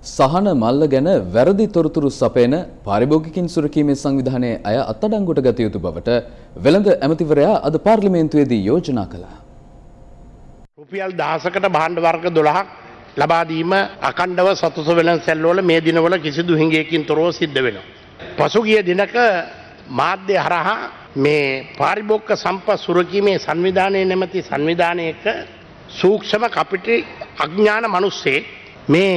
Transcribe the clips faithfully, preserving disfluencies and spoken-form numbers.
සහන මල්ල ගැන වැරදි තොරතුරු සපයන පාරිභෝගිකින් සුරකීමේ සංවිධානයේ අය අත්අඩංගුවට ගත යුතු බවට වෙළඳ ඇමතිවරයා අද පාර්ලිමේන්තුවේදී යෝජනා කළා. රුපියල් දහසකට භාණ්ඩ වර්ග දොළහක් ලබා දීම අඛණ්ඩව සතුට වෙළඳසැල් වල මේ දිනවල කිසිදු හිඟයකින් තොරව සිද්ධ වෙනවා. පසුගිය දිනක මාධ්‍ය හරහා මේ පාරිභෝගික සම්පත් සුරකීමේ සංවිධානයේ නැමැති සංවිධානයක සූක්ෂම කපටි අඥාන මිනිස්සේ මේ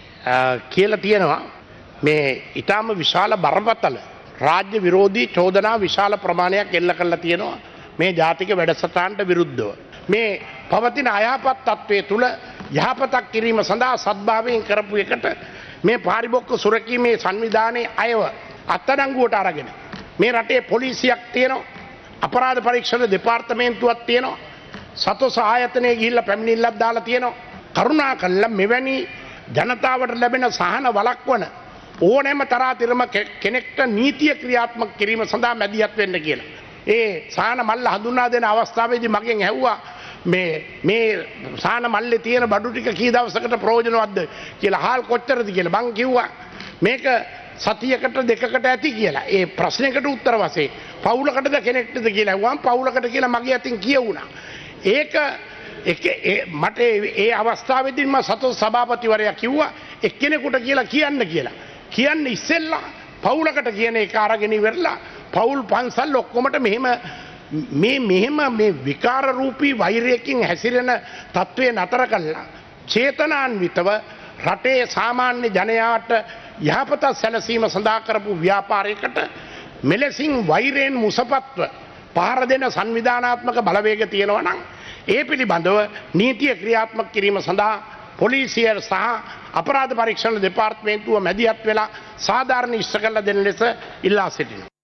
කියලා තියෙනවා මේ ඊටාම විශාල බරපතල රාජ්‍ය විරෝධී චෝදනා විශාල ප්‍රමාණයක් එල්ල කරලා තියෙනවා මේ ජාතික වැඩසටහනට විරුද්ධව. මේ පවතින අයහපත් තත්වයේ තුල යහපතක් කිරීම සඳහා සත්භාවයෙන් කරපු එකට මේ පාරිභෝගික සුරකීමේ සංවිධානයේ අයව අත්අඩංගුවට අරගෙන මේ රටේ පොලිසියක් තියෙනවා, අපරාධ පරීක්ෂණ දෙපාර්තමේන්තුවක් තියෙනවා, සතොස් ආයතනයේ ගිහිල්ලා පැමිණිල්ලක් දාලා තියෙනවා. කරුණාකරලා මෙවැනි ජනතාවට ලැබෙන සහන වළක්වන ඕනෑම තරාතිරම කෙනෙක්ට නීතිය ක්‍රියාත්මක කිරීම සඳහා මැදිහත් වෙන්න කියලා. ඒ සහන මල්ල හඳුනා දෙන අවස්ථාවේදී මගෙන් ඇහුවා මේ මේ සහන මල්ලේ තියෙන බඩු ටික කී දවසකට ප්‍රයෝජනවත්ද කියලා. හාල් කොච්චරද කියලා මං කිව්වා මේක සතියකට දෙකකට ඇති කියලා. ඒ ප්‍රශ්නයකට උත්තර වශයෙන් පවුලකටද කෙනෙක්ටද කියලා ඇහුවාම පවුලකට කියලා මගේ අතින් කියවුණා. ඒක එක මට ඒ අවස්ථාවේදී මම සතොස් සභාපතිවරයා කිව්වා එක්කෙනෙකුට කියලා කියන්න කියලා. කියන්න ඉස්සෙල්ලා පවුලකට කියන එක අරගෙන ඉවරලා පවුල් පන්සල් ඔක්කොමට මෙහෙම මේ මෙහෙම මේ විකාර රූපී වෛරයකින් හැසිරෙන තත්ත්වය නතර කළා. චේතනාන්විතව රටේ සාමාන්‍ය ජනයාට යහපත සැලසීම සඳහා කරපු ව්‍යාපාරයකට මෙලෙසින් වෛරයෙන් මුසපත්ව පහර දෙන සංවිධානාත්මක බලවේග තියෙනවා නම් ඒ පිළිබඳව නීතිය ක්‍රියාත්මක කිරීම සඳහා පොලිසිය සහ අපරාධ පරීක්ෂණ දෙපාර්තමේන්තුව මැදිහත් වෙලා සාධාරණ ඉෂ්ට කළ දෙන ලෙස ඉල්ලා සිටිනවා.